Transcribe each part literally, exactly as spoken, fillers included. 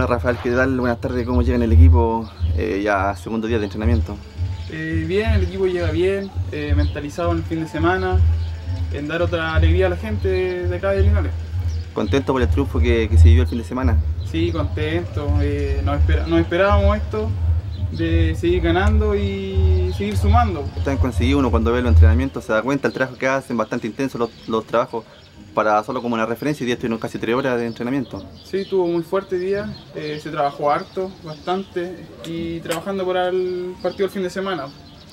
Hola Rafael, ¿qué tal? Buenas tardes, ¿cómo llega en el equipo eh, ya segundo día de entrenamiento? Eh, bien, el equipo llega bien, eh, mentalizado en el fin de semana, en dar otra alegría a la gente de, de acá de Linares. ¿Contento por el triunfo que, que se vivió el fin de semana? Sí, contento, eh, nos, espera, nos esperábamos esto, de seguir ganando y seguir sumando. Están conseguido, uno cuando ve los entrenamientos se da cuenta el trabajo que hacen, bastante intenso los, los trabajos. Para solo como una referencia, hoy día estuvieron casi tres horas de entrenamiento. Sí, tuvo muy fuerte día, eh, se trabajó harto, bastante, y trabajando para el partido del fin de semana.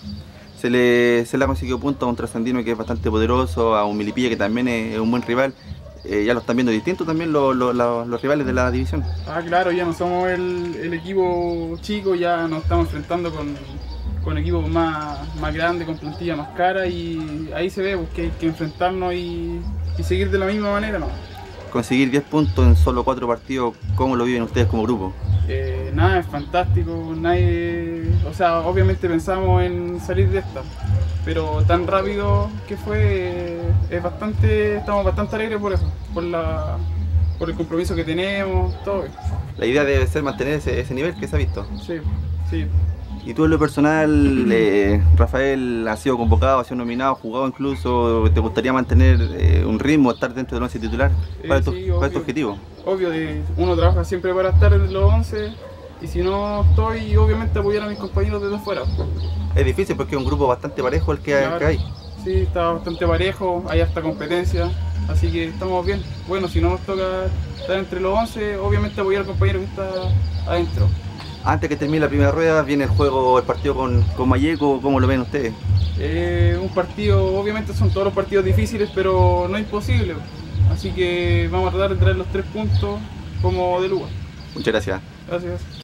Se le, se le ha conseguido puntos a un Trasandino que es bastante poderoso, a un Melipilla que también es, es un buen rival. Eh, ya lo están viendo distintos también los, los, los, los rivales de la división. Ah, claro, ya no somos el, el equipo chico, ya nos estamos enfrentando con, con equipos más, más grandes, con plantilla más cara, y ahí se ve pues, que hay que enfrentarnos y, y seguir de la misma manera, ¿no? Conseguir diez puntos en solo cuatro partidos, ¿cómo lo viven ustedes como grupo? Eh, nada, es fantástico, nadie, o sea, obviamente pensamos en salir de esta, pero tan rápido que fue, eh, es bastante, estamos bastante alegres por eso, por la, por el compromiso que tenemos, todo. La idea debe ser mantener ese, ese nivel que se ha visto. Sí, sí. Y tú en lo personal, eh, Rafael, has sido convocado, has sido nominado, jugado incluso, ¿te gustaría mantener eh, un ritmo, estar dentro del once titular? ¿Cuál, Eh, es tu, sí, cuál es obvio. tu objetivo? Obvio, de, uno trabaja siempre para estar en los once y si no estoy, obviamente apoyar a mis compañeros desde afuera. Es difícil porque es un grupo bastante parejo el que, Claro. que hay. Sí, está bastante parejo, hay hasta competencia, así que estamos bien. Bueno, si no nos toca estar entre los once, obviamente apoyar al compañero que está adentro. Antes que termine la primera rueda, viene el juego, el partido con, con Malleco, ¿cómo lo ven ustedes? Eh, un partido, obviamente son todos los partidos difíciles, pero no imposible. Así que vamos a tratar de traer los tres puntos como de lugar. Muchas gracias. Gracias.